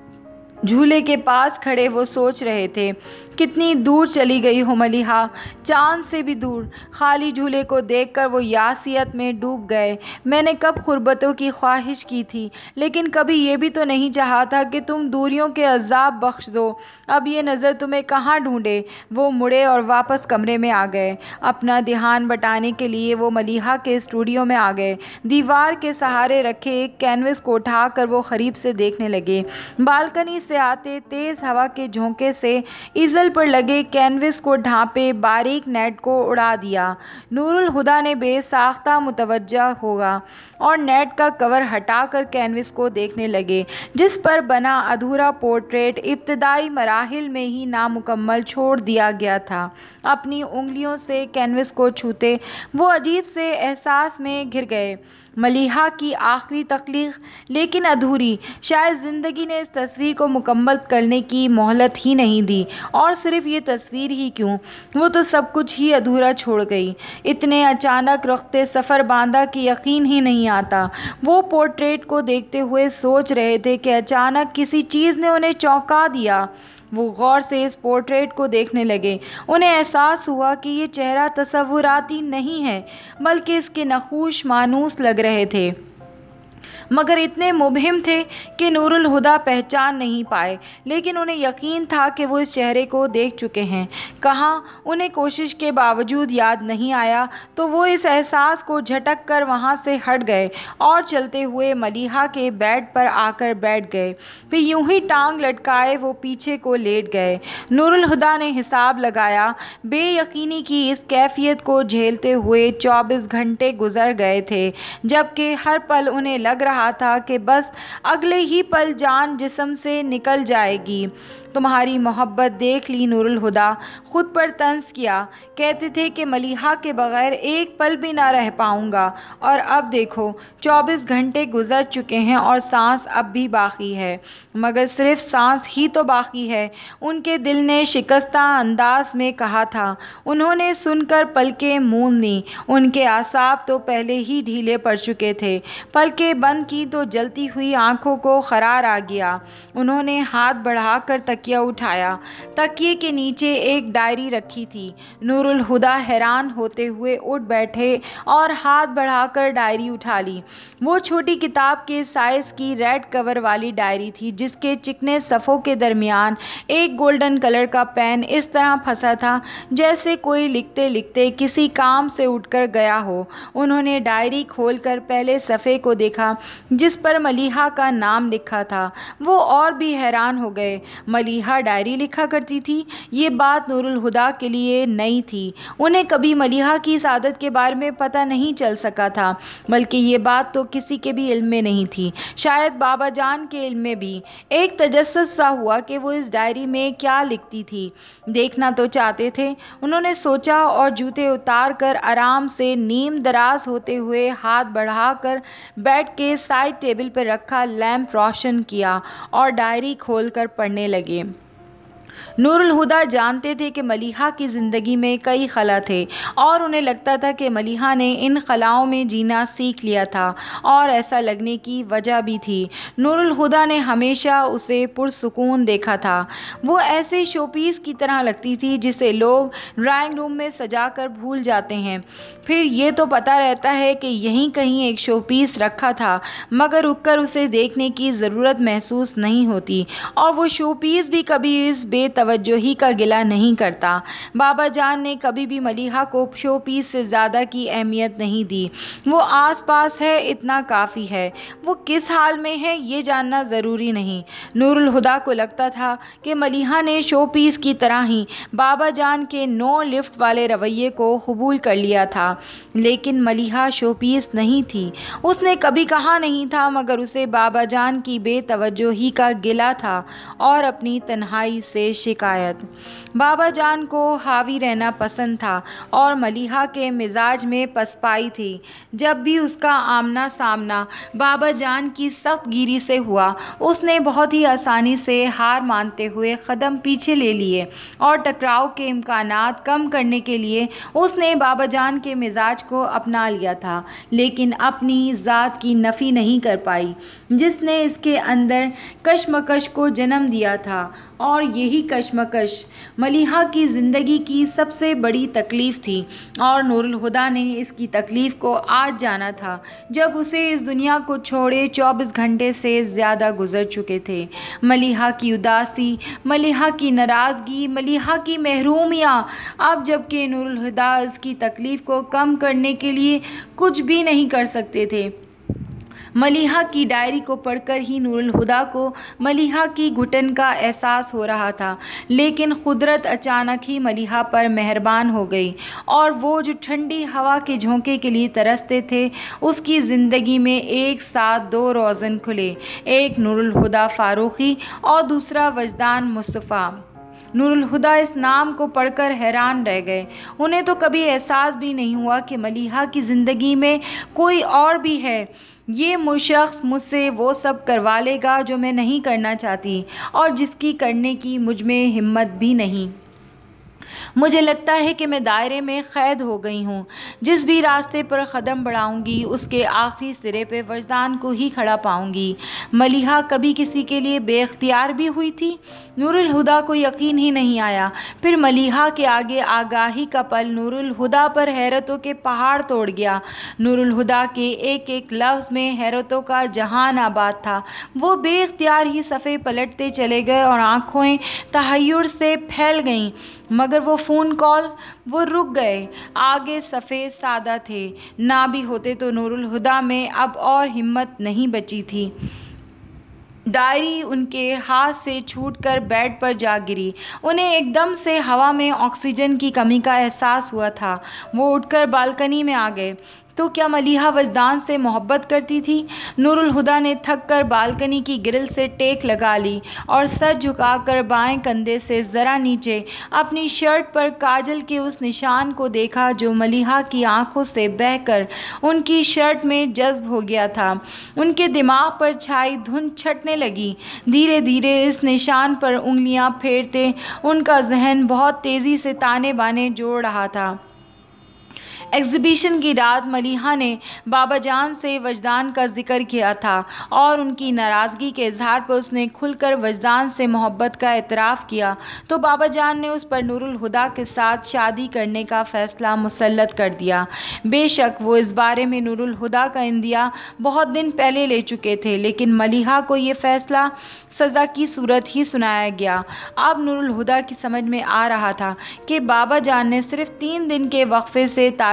झूले के पास खड़े वो सोच रहे थे, कितनी दूर चली गई हो मलिहा, चांद से भी दूर। खाली झूले को देखकर वो यासियत में डूब गए। मैंने कब खुरबतों की ख्वाहिश की थी, लेकिन कभी ये भी तो नहीं चाहा था कि तुम दूरियों के अज़ाब बख्श दो। अब ये नज़र तुम्हें कहाँ ढूंढे। वो मुड़े और वापस कमरे में आ गए। अपना ध्यान बटाने के लिए वो मलिहा के स्टूडियो में आ गए। दीवार के सहारे रखे एक कैनवस को उठाकर वो करीब से देखने लगे। बालकनी से आते तेज हवा के झोंके से इज़ल पर लगे कैनवस को ढांपे बारीक नेट को उड़ा दिया। नूरुल हुदा ने बेसाख्ता मुतवज्जा होगा और नेट का कवर हटाकर कैनवस को देखने लगे, जिस पर बना अधूरा पोर्ट्रेट इब्तदाई मराहिल में ही नामुकम्मल छोड़ दिया गया था। अपनी उंगलियों से कैनवस को छूते वो अजीब से एहसास में घिर गए। मलिहा की आखिरी तख्लीक, लेकिन अधूरी। शायद ज़िंदगी ने इस तस्वीर को मुकम्मल करने की मोहलत ही नहीं दी। और सिर्फ ये तस्वीर ही क्यों, वो तो सब कुछ ही अधूरा छोड़ गई। इतने अचानक रखते सफ़र बांधा कि यकीन ही नहीं आता। वो पोर्ट्रेट को देखते हुए सोच रहे थे कि अचानक किसी चीज़ ने उन्हें चौंका दिया। वो गौर से इस पोर्ट्रेट को देखने लगे। उन्हें एहसास हुआ कि ये चेहरा तसव्वुराती नहीं है, बल्कि इसके नक़ूश मानूस लग रहे थे, मगर इतने मुबहिम थे कि नूरुल हुदा पहचान नहीं पाए। लेकिन उन्हें यकीन था कि वो इस चेहरे को देख चुके हैं। कहाँ, उन्हें कोशिश के बावजूद याद नहीं आया, तो वो इस एहसास को झटक कर वहाँ से हट गए और चलते हुए मलिहा के बेड पर आकर बैठ गए। फिर यूं ही टांग लटकाए वो पीछे को लेट गए। नूरुल हुदा ने हिसाब लगाया। बेयकीनी की इस कैफियत को झेलते हुए चौबीस घंटे गुजर गए थे, जबकि हर पल उन्हें लग रहा था कि बस अगले ही पल जान जिस्म से निकल जाएगी। तुम्हारी मोहब्बत देख ली नूरुल हुदा, खुद पर तंज किया। कहते थे कि मलिहा के बगैर एक पल भी ना रह पाऊंगा, और अब देखो चौबीस घंटे गुजर चुके हैं और सांस अब भी बाकी है। मगर सिर्फ सांस ही तो बाकी है, उनके दिल ने शिकस्ता अंदाज में कहा था। उन्होंने सुनकर पलकें मूंद लीं। उनके आसाब तो पहले ही ढीले पड़ चुके थे। पलकें बंद की तो जलती हुई आंखों को करार आ गया। उन्होंने हाथ बढ़ाकर तकिया उठाया। तकिए के नीचे एक डायरी रखी थी। नूरुल हुदा हैरान होते हुए उठ बैठे और हाथ बढ़ाकर डायरी उठा ली। वो छोटी किताब के साइज़ की रेड कवर वाली डायरी थी, जिसके चिकने सफ़ों के दरमियान एक गोल्डन कलर का पेन इस तरह फंसा था जैसे कोई लिखते लिखते किसी काम से उठकर गया हो। उन्होंने डायरी खोलकर पहले सफ़े को देखा, जिस पर मलिहा का नाम लिखा था। वो और भी हैरान हो गए। मलिहा डायरी लिखा करती थी। ये बात नूरुल हुदा के लिए नई थी। उन्हें कभी मलिहा की इस आदत के बारे में पता नहीं चल सका था, बल्कि ये बात तो किसी के भी इल्म में नहीं थी, शायद बाबा जान के इल्म में भी। एक तजस्सुस सा हुआ कि वो इस डायरी में क्या लिखती थी। देखना तो चाहते थे। उन्होंने सोचा और जूते उतार कर आराम से नीम दराज होते हुए हाथ बढ़ाकर बेड के साइड टेबल पर रखा लैंप रोशन किया और डायरी खोलकर पढ़ने लगे। नूरुल हुदा जानते थे कि मलिहा की ज़िंदगी में कई खला थे और उन्हें लगता था कि मलिहा ने इन खलाओं में जीना सीख लिया था, और ऐसा लगने की वजह भी थी। नूरुल हुदा ने हमेशा उसे पुरसुकून देखा था। वो ऐसे शोपीस की तरह लगती थी जिसे लोग ड्राइंग रूम में सजा कर भूल जाते हैं। फिर ये तो पता रहता है कि यहीं कहीं एक शोपीस रखा था, मगर रुककर उसे देखने की ज़रूरत महसूस नहीं होती, और वो शोपीस भी कभी इस बेतवज्जोही का गिला नहीं करता। बाबा जान ने कभी भी मलिहा को शो पीस से ज़्यादा की अहमियत नहीं दी। वो आस पास है, इतना काफ़ी है। वो किस हाल में है ये जानना ज़रूरी नहीं। नूरुल हुदा को लगता था कि मलिहा ने शो पीस की तरह ही बाबा जान के नो लिफ्ट वाले रवैये को कबूल कर लिया था, लेकिन मलिहा शो पीस नहीं थी। उसने कभी कहा नहीं था, मगर उसे बाबा जान की बेतवज्जोही का गिला था और अपनी तन्हाई से शिकायत। बाबा जान को हावी रहना पसंद था और मलिहा के मिजाज में पसपाई थी। जब भी उसका आमना सामना बाबा जान की सख्त गिरी से हुआ, उसने बहुत ही आसानी से हार मानते हुए कदम पीछे ले लिए, और टकराव के इम्कानात कम करने के लिए उसने बाबा जान के मिजाज को अपना लिया था, लेकिन अपनी ज़ात की नफ़ी नहीं कर पाई जिसने इसके अंदर कशमकश को जन्म दिया था। और यही कशमकश मलिहा की ज़िंदगी की सबसे बड़ी तकलीफ़ थी, और नूरुल हुदा ने इसकी तकलीफ़ को आज जाना था, जब उसे इस दुनिया को छोड़े चौबीस घंटे से ज़्यादा गुजर चुके थे। मलिहा की उदासी, मलिहा की नाराज़गी, मलिहा की महरूमियाँ, अब जबकि नूरुल हुदा इसकी तकलीफ़ को कम करने के लिए कुछ भी नहीं कर सकते थे। मलिहा की डायरी को पढ़कर ही नूरुल हुदा को मलिहा की घुटन का एहसास हो रहा था, लेकिन कुदरत अचानक ही मलिहा पर मेहरबान हो गई, और वो जो ठंडी हवा के झोंके के लिए तरसते थे, उसकी ज़िंदगी में एक साथ दो रोज़न खुले, एक नूरुल हुदा फारूकी और दूसरा वजदान मुस्तफ़ा। नूरुल हुदा इस नाम को पढ़कर हैरान रह गए। उन्हें तो कभी एहसास भी नहीं हुआ कि मलिहा की ज़िंदगी में कोई और भी है। ये मुशख्स मुझसे वो सब करवा लेगा जो मैं नहीं करना चाहती, और जिसकी करने की मुझ में हिम्मत भी नहीं। मुझे लगता है कि मैं दायरे में क़ैद हो गई हूँ। जिस भी रास्ते पर कदम बढ़ाऊँगी, उसके आखिरी सिरे पे वजदान को ही खड़ा पाऊँगी। मलिहा कभी किसी के लिए बेख्तियार भी हुई थी? नूरुल हुदा को यकीन ही नहीं आया। फिर मलिहा के आगे आगाही का पल नूरुल हुदा पर हैरतों के पहाड़ तोड़ गया। नूरुल हुदा के एक एक लफ्ज़ में हैरतों का जहान आबाद था। वो बेख्तियार ही सफ़े पलटते चले गए और आँखें तहय्युर से फैल गईं, मगर वो फ़ोन कॉल, वो रुक गए। आगे सफ़ेद सादा थे। ना भी होते तो नूरुल हुदा में अब और हिम्मत नहीं बची थी। डायरी उनके हाथ से छूटकर बेड पर जा गिरी। उन्हें एकदम से हवा में ऑक्सीजन की कमी का एहसास हुआ था। वो उठकर बालकनी में आ गए। तो क्या मलिहा वजदान से मोहब्बत करती थी? नूरुल हुदा ने थक कर बालकनी की ग्रिल से टेक लगा ली और सर झुकाकर बाएं कंधे से ज़रा नीचे अपनी शर्ट पर काजल के उस निशान को देखा जो मलिहा की आंखों से बहकर उनकी शर्ट में जज्ब हो गया था। उनके दिमाग पर छाई धुंध छटने लगी। धीरे धीरे इस निशान पर उंगलियां फेरते उनका जहन बहुत तेज़ी से ताने बाने जोड़ रहा था। एग्ज़िबिशन की रात मलिहा ने बाबा जान से वजदान का जिक्र किया था और उनकी नाराज़गी के इजहार पर उसने खुलकर वजदान से मोहब्बत का एतराफ़ किया, तो बाबा जान ने उस पर नूरुल हुदा के साथ शादी करने का फ़ैसला मुसल्लत कर दिया। बेशक वो इस बारे में नूरुल हुदा का इंदिया बहुत दिन पहले ले चुके थे, लेकिन मलिहा को ये फ़ैसला सज़ा की सूरत ही सुनाया गया। अब नूरुल हुदा की समझ में आ रहा था कि बाबा जान ने सिर्फ तीन दिन के वक्फे से तारीख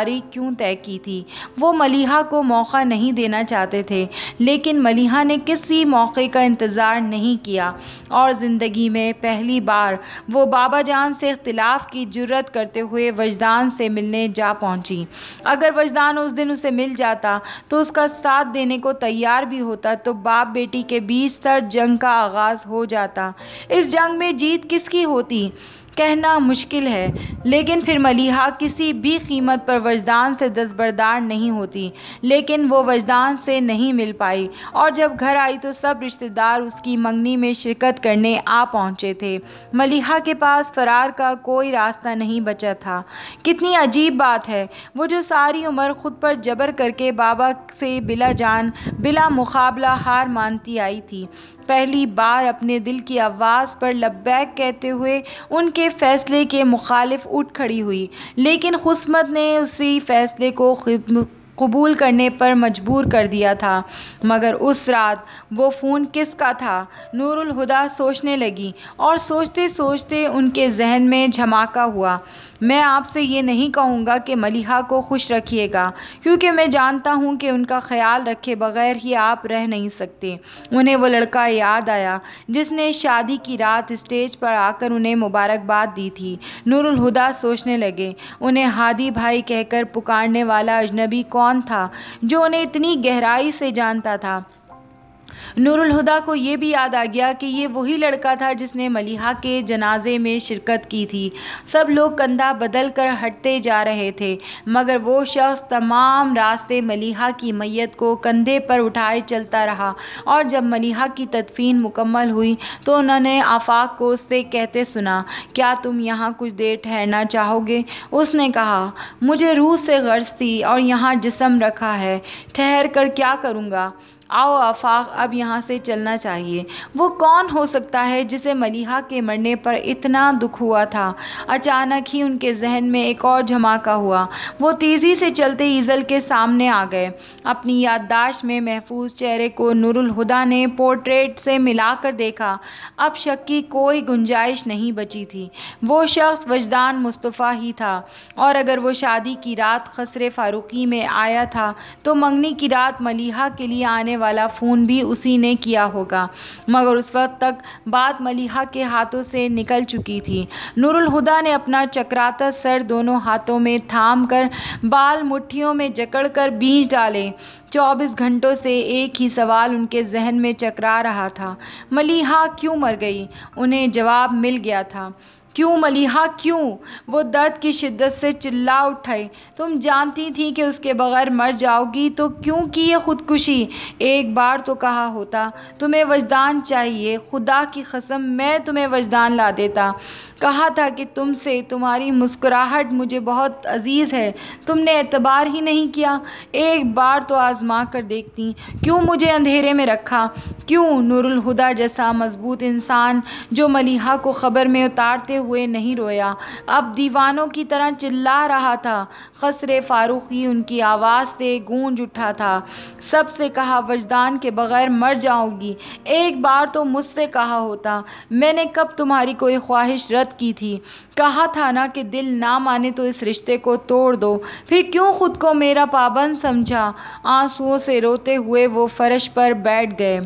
تاریخ کیوں طے کی تھی؟ وہ ملیحہ کو موقع نہیں دینا چاہتے تھے، لیکن ملیحہ نے کسی موقع کا انتظار نہیں کیا اور زندگی میں پہلی بار وہ بابا جان سے اختلاف کی جرأت کرتے ہوئے وجدان سے ملنے جا پہنچی۔ اگر وجدان اس دن اسے مل جاتا تو اس کا ساتھ دینے کو تیار بھی ہوتا تو باپ بیٹی کے بیچ سرد جنگ کا آغاز ہو جاتا۔ اس جنگ میں جیت کس کی ہوتی کہنا مشکل ہے، لیکن پھر ملیحہ کسی بھی قیمت پر وجدان سے دستبردار نہیں ہوتی، لیکن وہ وجدان سے نہیں مل پائی اور جب گھر آئی تو سب رشتہ دار اس کی منگنی میں شرکت کرنے آ پہنچے تھے۔ ملیحہ کے پاس فرار کا کوئی راستہ نہیں بچا تھا۔ کتنی عجیب بات ہے، وہ جو ساری عمر خود پر جبر کر کے بابا سے بلا جان بلا مقابلہ ہار مانتی آئی تھی، پہلی بار اپنے دل کی آواز پر لبیک کہتے ہوئے ان کے فیصلے کے مخالف اٹھ کھڑی ہوئی، لیکن قسمت نے اسی فیصلے کو قبول کرنے پر مجبور کر دیا تھا۔ مگر اس رات وہ فون کس کا تھا؟ نور الہدیٰ سوچنے لگی اور سوچتے سوچتے ان کے ذہن میں جھماکا ہوا۔ میں آپ سے یہ نہیں کہوں گا کہ ملیحہ کو خوش رکھیے گا، کیونکہ میں جانتا ہوں کہ ان کا خیال رکھے بغیر ہی آپ رہ نہیں سکتے۔ انہیں وہ لڑکا یاد آیا جس نے شادی کی رات اسٹیج پر آ کر انہیں مبارکباد دی تھی۔ نور الہدیٰ سوچنے لگے، انہیں ہادی بھائی کہہ کر پکارنے والا اجنبی کون تھا جو انہیں اتنی گہرائی سے جانتا تھا؟ نور الہدیٰ کو یہ بھی یاد آ گیا کہ یہ وہی لڑکا تھا جس نے ملیحہ کے جنازے میں شرکت کی تھی۔ سب لوگ کندھا بدل کر ہٹتے جا رہے تھے، مگر وہ شخص تمام راستے ملیحہ کی میت کو کندھے پر اٹھائے چلتا رہا، اور جب ملیحہ کی تدفین مکمل ہوئی تو انہوں نے آفاق کو اس سے کہتے سنا، کیا تم یہاں کچھ دیر ٹھہرنا چاہو گے؟ اس نے کہا، مجھے روح سے غرض تھی اور یہاں جسم رکھا ہے، ٹھہر کر کیا کروں گا؟ آؤ آفاق، اب یہاں سے چلنا چاہیے۔ وہ کون ہو سکتا ہے جسے ملیحہ کے مرنے پر اتنا دکھ ہوا تھا؟ اچانک ہی ان کے ذہن میں ایک اور دھماکہ ہوا۔ وہ تیزی سے چلتے ایزل کے سامنے آ گئے۔ اپنی یادداشت میں محفوظ چہرے کو نور الہدیٰ نے پورٹریٹ سے ملا کر دیکھا۔ اب شک کی کوئی گنجائش نہیں بچی تھی، وہ شخص وجدان مصطفیٰ ہی تھا، اور اگر وہ شادی کی رات قصر فاروقی میں آیا تھا تو منگنی کی رات ملیحہ کے لیے آنے والا فون بھی اسی نے کیا ہوگا، مگر اس وقت تک بات ملیحہ کے ہاتھوں سے نکل چکی تھی۔ نور الہدیٰ نے اپنا چکراتا سر دونوں ہاتھوں میں تھام کر بال مٹھیوں میں جکڑ کر بھیج ڈالے۔ چوبیس گھنٹوں سے ایک ہی سوال ان کے ذہن میں چکرا رہا تھا، ملیحہ کیوں مر گئی؟ انہیں جواب مل گیا تھا، کیوں ملیحہ کیوں؟ وہ درد کی شدت سے چلا اٹھے، تم جانتی تھی کہ اس کے بغیر مر جاؤ گی تو کیوں کی یہ خودکشی؟ ایک بار تو کہا ہوتا، تمہیں وجدان چاہیے، خدا کی قسم میں تمہیں وجدان لا دیتا۔ کہا تھا کہ تم سے تمہاری مسکراہٹ مجھے بہت عزیز ہے، تم نے اعتبار ہی نہیں کیا۔ ایک بار تو آزما کر دیکھتی، کیوں مجھے اندھیرے میں رکھا؟ کیوں؟ نور الہدیٰ جیسا مضبوط انسان جو ملیحہ کو خبر میں اتارتے ہوئے نہیں رویا، اب دیوانوں کی طرح چلا رہا تھا۔ قصر فاروقی ان کی آواز سے گونج اٹھا تھا۔ سب سے کہا، وجدان کے بغیر مر جاؤں گی۔ ایک بار تو مجھ سے کہا ہوتا، میں نے کب تمہاری کوئی خواہش رد کی تھی؟ کہا تھا نا کہ دل نہ مانے تو اس رشتے کو توڑ دو، پھر کیوں خود کو میرا پابند سمجھا؟ آنسوؤں سے روتے ہوئے وہ فرش پر بیٹھ گئے۔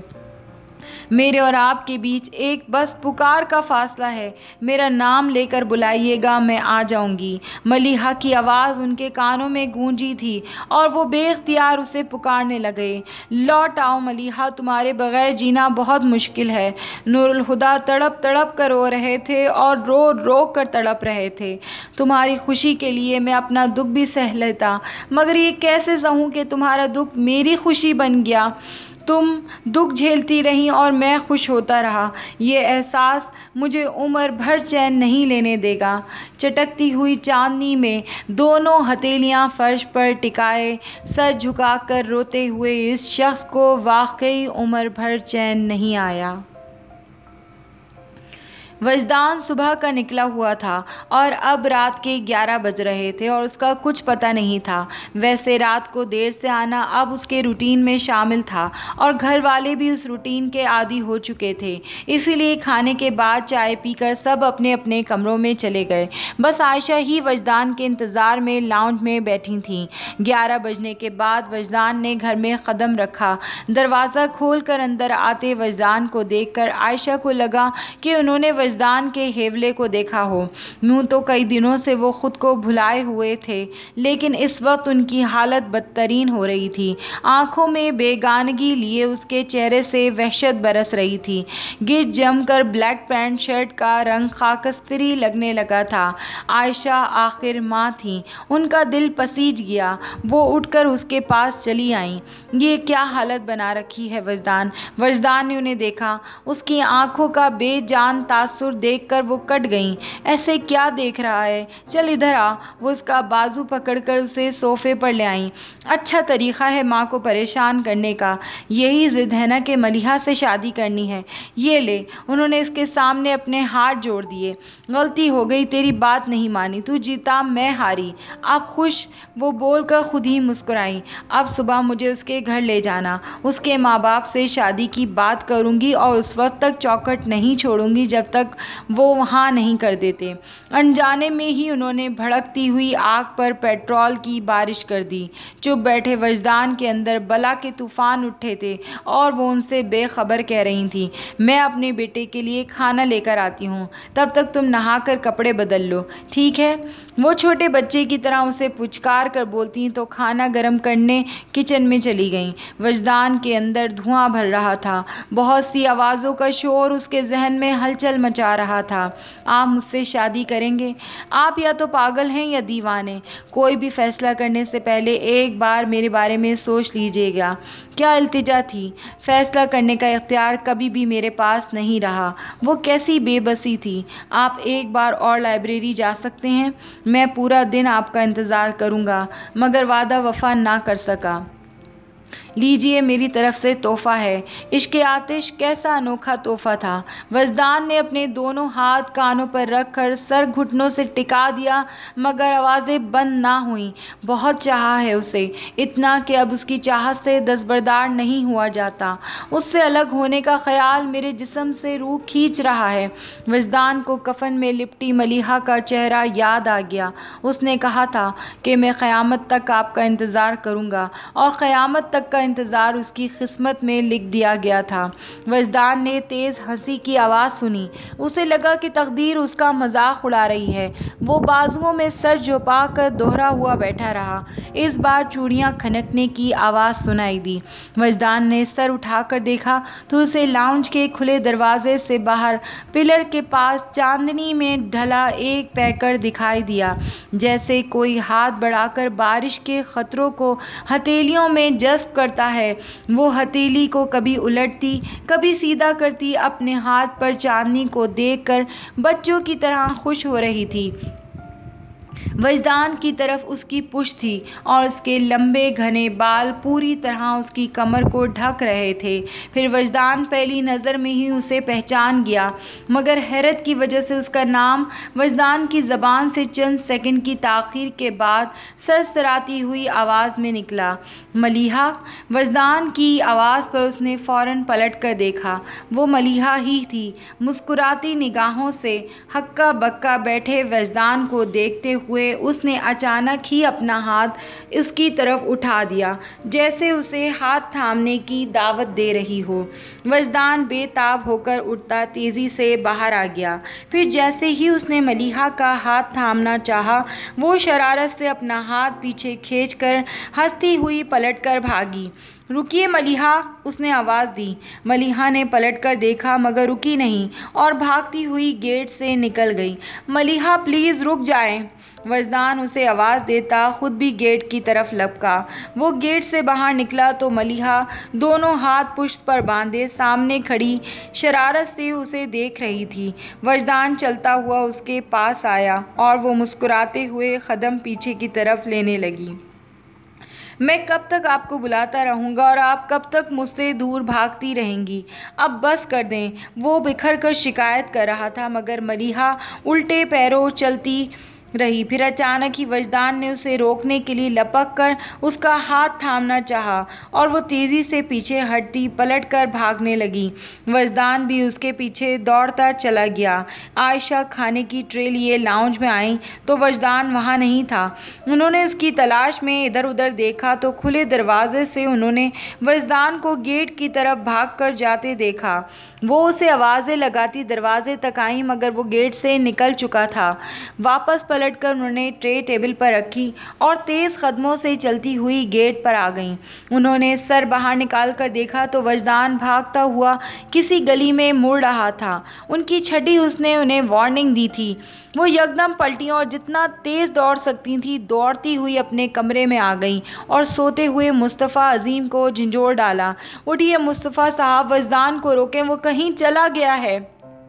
میرے اور آپ کے بیچ ایک بس پکار کا فاصلہ ہے، میرا نام لے کر بلائیے گا، میں آ جاؤں گی۔ ملیحہ کی آواز ان کے کانوں میں گونجی تھی اور وہ بے اختیار اسے پکارنے لگے، لوٹ آؤ ملیحہ، تمہارے بغیر جینا بہت مشکل ہے۔ نور الہدیٰ تڑپ تڑپ کر رو رہے تھے اور رو رو کر تڑپ رہے تھے۔ تمہاری خوشی کے لیے میں اپنا دکھ بھی سہ لیتا، مگر یہ کیسے سہوں کہ تمہارا دکھ میری خوشی بن گیا؟ تم دکھ جھیلتی رہیں اور میں خوش ہوتا رہا، یہ احساس مجھے عمر بھر چین نہیں لینے دے گا۔ چٹکتی ہوئی چاندنی میں دونوں ہتھیلیاں فرش پر ٹکائے سر جھکا کر روتے ہوئے اس شخص کو واقعی عمر بھر چین نہیں آیا۔ وجدان صبح کا نکلا ہوا تھا اور اب رات کے گیارہ بج رہے تھے اور اس کا کچھ پتہ نہیں تھا۔ ویسے رات کو دیر سے آنا اب اس کے روٹین میں شامل تھا اور گھر والے بھی اس روٹین کے عادی ہو چکے تھے، اسی لیے کھانے کے بعد چائے پی کر سب اپنے اپنے کمروں میں چلے گئے۔ بس عائشہ ہی وجدان کے انتظار میں لاؤنج میں بیٹھی تھیں۔ گیارہ بجنے کے بعد وجدان نے گھر میں قدم رکھا۔ دروازہ کھول کر اندر آتے وجدان کو دیکھ کر عائشہ کو لگا کہ انہوں نے وجدان کے ہیولے کو دیکھا ہو۔ یوں تو کئی دنوں سے وہ خود کو بھلائے ہوئے تھے، لیکن اس وقت ان کی حالت بدترین ہو رہی تھی۔ آنکھوں میں بیگانگی لیے اس کے چہرے سے وحشت برس رہی تھی۔ گرج جم کر بلیک پینٹ شرٹ کا رنگ خاکستری لگنے لگا تھا۔ عائشہ آخر ماں تھیں، ان کا دل پسیج گیا۔ وہ اٹھ کر اس کے پاس چلی آئیں۔ یہ کیا حالت بنا رکھی ہے وجدان؟ وجدان نے انہیں دیکھا۔ اس کی آنکھوں کا بے جان تاثر دیکھ کر وہ کٹ گئیں۔ ایسے کیا دیکھ رہا ہے؟ چل ادھر آ۔ وہ اس کا بازو پکڑ کر اسے صوفے پر لے آئیں۔ اچھا طریقہ ہے ماں کو پریشان کرنے کا، یہی ضد ہے نا کہ ملیحہ سے شادی کرنی ہے؟ یہ لے۔ انہوں نے اس کے سامنے اپنے ہاتھ جوڑ دیے۔ غلطی ہو گئی، تیری بات نہیں مانی، تو جیتا میں ہاری۔ اب خوش؟ وہ بول کر خود ہی مسکرائیں۔ اب صبح مجھے اس کے گھر لے جانا، اس کے ماں باپ سے شادی کی بات کروں گی اور اس وقت تک چوکھٹ نہیں چھوڑوں گی جب تک وہ وہاں نہیں کر دیتے۔ انجانے میں ہی انہوں نے بھڑکتی ہوئی آگ پر پیٹرول کی بارش کر دی۔ چپ بیٹھے وجدان کے اندر بلا کے طوفان اٹھے تھے اور وہ ان سے بے خبر کہہ رہی تھیں، میں اپنے بیٹے کے لیے کھانا لے کر آتی ہوں، تب تک تم نہا کر کپڑے بدل لو، ٹھیک ہے؟ وہ چھوٹے بچے کی طرح اسے پچکار کر بولتی تو کھانا گرم کرنے کچن میں چلی گئیں۔ وجدان کے اندر دھواں بھر رہا تھا، بہت سی آوازوں کا شور اس کے ذہن میں ہلچل مچا رہا تھا۔ آپ مجھ سے شادی کریں گے؟ آپ یا تو پاگل ہیں یا دیوانے۔ کوئی بھی فیصلہ کرنے سے پہلے ایک بار میرے بارے میں سوچ لیجیے گا۔ کیا التجا تھی؟ فیصلہ کرنے کا اختیار کبھی بھی میرے پاس نہیں رہا۔ وہ کیسی بے بسی تھی۔ آپ ایک بار اور لائبریری جا سکتے ہیں، میں پورا دن آپ کا انتظار کروں گا، مگر وعدہ وفا نہ کر سکا۔ لیجیے، میری طرف سے تحفہ ہے۔ عشق آتش کیسا انوکھا تحفہ تھا۔ وجدان نے اپنے دونوں ہاتھ کانوں پر رکھ کر سر گھٹنوں سے ٹکا دیا، مگر آوازیں بند نہ ہوئیں۔ بہت چاہا ہے اسے، اتنا کہ اب اس کی چاہت سے دستبردار نہیں ہوا جاتا۔ اس سے الگ ہونے کا خیال میرے جسم سے روح کھینچ رہا ہے۔ وجدان کو کفن میں لپٹی ملیحہ کا چہرہ یاد آ گیا۔ اس نے کہا تھا کہ میں قیامت تک آپ کا انتظار کروں گا، اور قیامت تک کا انتظار اس کی قسمت میں لکھ دیا گیا تھا۔ وجدان نے تیز ہنسی کی آواز سنی۔ اسے لگا کہ تقدیر اس کا مذاق اڑا رہی ہے۔ وہ بازوؤں میں سر جھپا کر دوہرا ہوا بیٹھا رہا۔ اس بار چوڑیاں کھنکنے کی آواز سنائی دی۔ وجدان نے سر اٹھا کر دیکھا تو اسے لاؤنج کے کھلے دروازے سے باہر پلر کے پاس چاندنی میں ڈھلا ایک پیکر دکھائی دیا، جیسے کوئی ہاتھ بڑھا کر بارش کے قطروں کو ہتھیلیوں میں جذب کرتا ہے۔ وہ ہتھیلی کو کبھی الٹتی، کبھی سیدھا کرتی، اپنے ہاتھ پر چاندنی کو دیکھ کر بچوں کی طرح خوش ہو رہی تھی۔ وجدان کی طرف اس کی پشت تھی اور اس کے لمبے گھنے بال پوری طرح اس کی کمر کو ڈھک رہے تھے۔ پھر وجدان پہلی نظر میں ہی اسے پہچان گیا، مگر حیرت کی وجہ سے اس کا نام وجدان کی زبان سے چند سیکنڈ کی تاخیر کے بعد سرسراتی ہوئی آواز میں نکلا، ملیحہ۔ وجدان کی آواز پر اس نے فوراً پلٹ کر دیکھا۔ وہ ملیحہ ہی تھی۔ مسکراتی نگاہوں سے ہکا بکا بیٹھے وجدان کو دیکھتے ہوئے اس نے اچانک ہی اپنا ہاتھ اس کی طرف اٹھا دیا، جیسے اسے ہاتھ تھامنے کی دعوت دے رہی ہو۔ وجدان بے تاب ہو کر اٹھتا تیزی سے باہر آ گیا۔ پھر جیسے ہی اس نے ملیحہ کا ہاتھ تھامنا چاہا، وہ شرارت سے اپنا ہاتھ پیچھے کھینچ کر ہنستی ہوئی پلٹ کر بھاگی۔ رکیے ملیحہ، اس نے آواز دی۔ ملیحہ نے پلٹ کر دیکھا مگر رکی نہیں اور بھاگتی ہوئی گیٹ سے نکل گئی۔ ملیحہ پلیز رک جائیں۔ وجدان اسے آواز دیتا خود بھی گیٹ کی طرف لپکا۔ وہ گیٹ سے باہر نکلا تو ملیحہ دونوں ہاتھ پشت پر باندھے سامنے کھڑی شرارت سے اسے دیکھ رہی تھی۔ وجدان چلتا ہوا اس کے پاس آیا اور وہ مسکراتے ہوئے قدم پیچھے کی طرف لینے لگی۔ मैं कब तक आपको बुलाता रहूँगा और आप कब तक मुझसे दूर भागती रहेंगी? अब बस कर दें। वो बिखर कर शिकायत कर रहा था, मगर मलिहा उल्टे पैरों चलती रही। फिर अचानक ही वजदान ने उसे रोकने के लिए लपक कर उसका हाथ थामना चाहा और वो तेज़ी से पीछे हटती पलटकर भागने लगी। वजदान भी उसके पीछे दौड़ता चला गया। आयशा खाने की ट्रे लिए लाउंज में आई तो वजदान वहाँ नहीं था। उन्होंने उसकी तलाश में इधर उधर देखा तो खुले दरवाजे से उन्होंने वजदान को गेट की तरफ भाग कर जाते देखा। वो उसे आवाज़ें लगाती दरवाजे तक आई, मगर वो गेट से निकल चुका था। वापस पलटकर उन्होंने ट्रे टेबल पर रखी और तेज़ कदमों से चलती हुई गेट पर आ गईं। उन्होंने सर बाहर निकाल कर देखा तो वजदान भागता हुआ किसी गली में मुड़ रहा था। उनकी छठी उसने उन्हें वार्निंग दी थी। वो यकदम पलटी और जितना तेज़ दौड़ सकती थी दौड़ती हुई अपने कमरे में आ गईं और सोते हुए मुस्तफ़ा अज़ीम को झंझोड़ डाला। उठिए मुस्तफ़ा साहब, वजदान को रोकें, वो कहीं चला गया है।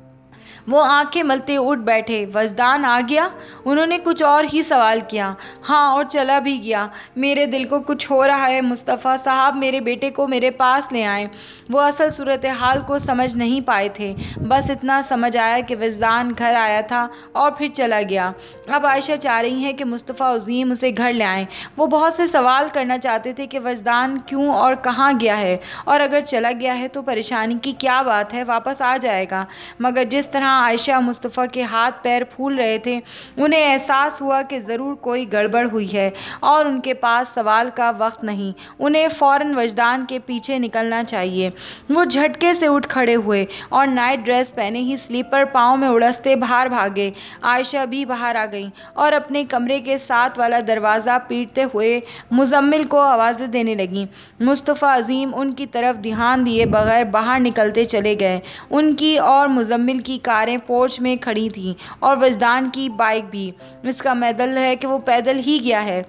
वो आंखें मलते उठ बैठे। वजदान आ गया? उन्होंने कुछ और ही सवाल किया। हाँ, और चला भी गया। मेरे दिल को कुछ हो रहा है मुस्तफ़ा साहब, मेरे बेटे को मेरे पास ले आएं। वो असल सूरत हाल को समझ नहीं पाए थे। बस इतना समझ आया कि वजदान घर आया था और फिर चला गया। अब आयशा चाह रही हैं कि मुस्तफ़ा अज़ीम उसे घर ले आएं। वो बहुत से सवाल करना चाहते थे कि वजदान क्यों और कहाँ गया है, और अगर चला गया है तो परेशानी की क्या बात है, वापस आ जाएगा। मगर जिस तरह आयशा मुस्तफ़ा के हाथ पैर फूल रहे थे, उन्हें एहसास हुआ कि ज़रूर कोई गड़बड़ हुई है और उनके पास सवाल का वक्त नहीं। उन्हें फ़ौरन वजदान के पीछे निकलना चाहिए। वो झटके से उठ खड़े हुए और नाइट ड्रेस पहने ही स्लीपर पाँव में उड़सते बाहर भागे। आयशा भी बाहर आ गई और अपने कमरे के साथ वाला दरवाज़ा पीटते हुए मुज़म्मिल को आवाज़ें देने लगी। मुस्तफ़ा अज़ीम उनकी तरफ ध्यान दिए बगैर बाहर निकलते चले गए। उनकी और मुज़म्मिल की कारें पोर्च में खड़ी थीं और वजदान की बाइक भी। इसका मतलब है कि वो पैदल ही गया है।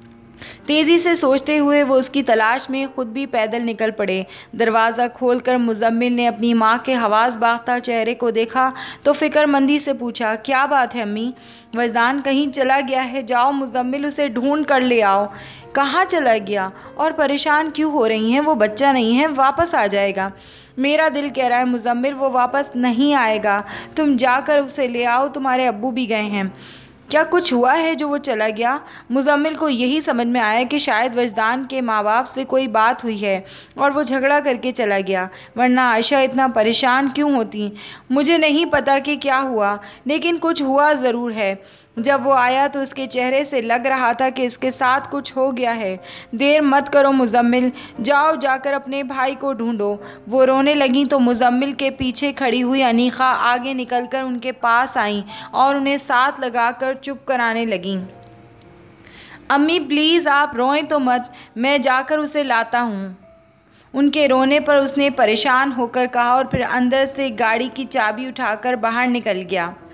तेज़ी से सोचते हुए वो उसकी तलाश में खुद भी पैदल निकल पड़े। दरवाज़ा खोलकर मुज़म्मिल ने अपनी माँ के हवास बाख्ता चेहरे को देखा तो फ़िक्रमंदी से पूछा, क्या बात है अम्मी? वजदान कहीं चला गया है। जाओ मुज़म्मिल, उसे ढूंढ कर ले आओ। कहाँ चला गया? और परेशान क्यों हो रही हैं? वो बच्चा नहीं है, वापस आ जाएगा। मेरा दिल कह रहा है मुज़म्मिल, वो वापस नहीं आएगा। तुम जाकर उसे ले आओ, तुम्हारे अब्बू भी गए हैं। क्या कुछ हुआ है जो वो चला गया? मुज़म्मिल को यही समझ में आया कि शायद वजदान के माँ बाप से कोई बात हुई है और वो झगड़ा करके चला गया, वरना आयशा इतना परेशान क्यों होती? मुझे नहीं पता कि क्या हुआ, लेकिन कुछ हुआ ज़रूर है। जब वो आया तो उसके चेहरे से लग रहा था कि इसके साथ कुछ हो गया है। देर मत करो मुज़म्मिल, जाओ जाकर अपने भाई को ढूंढो। वो रोने लगी तो मुज़म्मिल के पीछे खड़ी हुई अनीखा आगे निकलकर उनके पास आईं और उन्हें साथ लगाकर चुप कराने लगीं। अम्मी प्लीज़ आप रोएं तो मत, मैं जाकर उसे लाता हूँ। उनके रोने पर उसने परेशान होकर कहा और फिर अंदर से गाड़ी की चाबी उठाकर बाहर निकल गया।